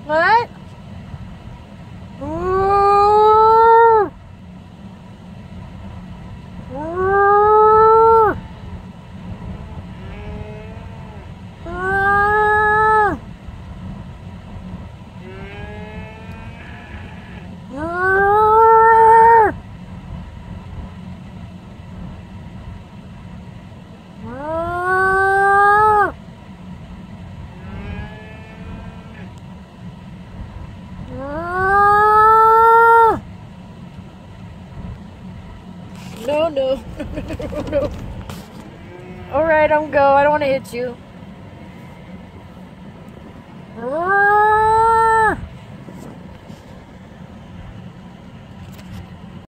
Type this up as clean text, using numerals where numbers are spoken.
What? No, no, no. Alright, I'm go. I don't want to hit you.